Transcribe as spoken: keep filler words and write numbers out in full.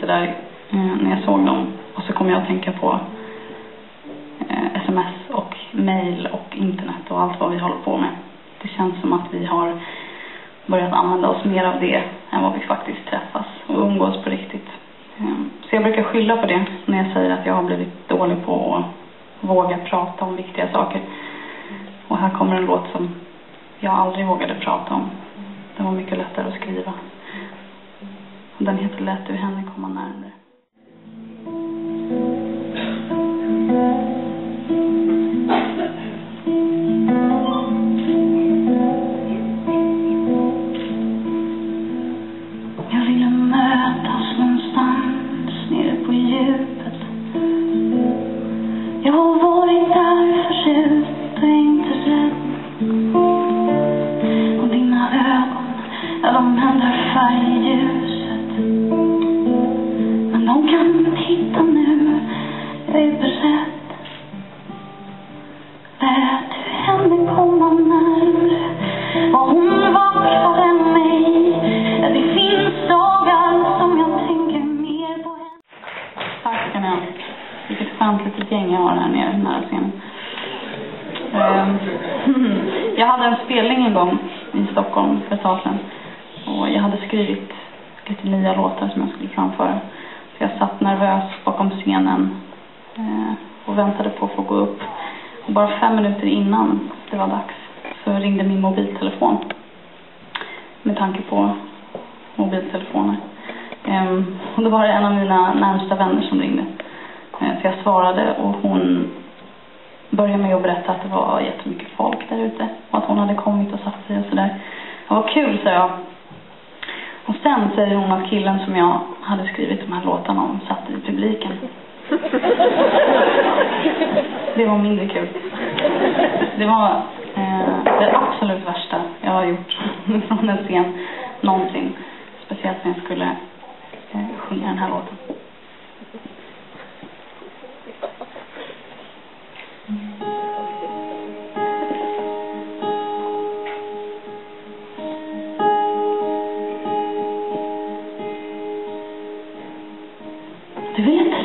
sådär eh, när jag såg dem. Och så kom jag att tänka på eh, sms och mail och internet och allt vad vi håller på med. Det känns som att vi har börjat använda oss mer av det än vad vi faktiskt träffas och umgås på riktigt. Så jag brukar skylla på det när jag säger att jag har blivit dålig på att våga prata om viktiga saker. Och här kommer en låt som jag aldrig vågade prata om. Den var mycket lättare att skriva. Den heter Lät du henne komma närmare. Jag ville mötas någonstans nere på djupet. Jag har varit där förut och är inte rädd. Och dina ögon, ja, de ändrar färg i ljuset. Men de kan hitta nu, jag är beredd. Lät du henne komma närmare, och hon vaknade mig. Det finns dagar som jag tänker mer på henne. Tack ska ni ha. Vilket skönt litet gäng jag har här nere nära scenen. Um, jag hade en spelning en gång i Stockholm för ett tag sedan. Och jag hade skrivit lite nya låtar som jag skulle framföra. Så jag satt nervös bakom scenen eh, och väntade på att få gå upp. Och bara fem minuter innan det var dags så ringde min mobiltelefon. Med tanke på mobiltelefoner. Um, och då var det en av mina närmsta vänner som ringde. Uh, så jag svarade och hon började med att berätta att det var jättemycket folk där ute. Och att hon hade kommit och satt sig och sådär. Det var kul, sa jag. Och sen säger hon att killen som jag hade skrivit de här låtarna om satt i publiken. Det var mindre kul. Det var eh, det absolut värsta jag har gjort från en scen någonsin. Speciellt när jag skulle eh, sjunga den här låten. Du ville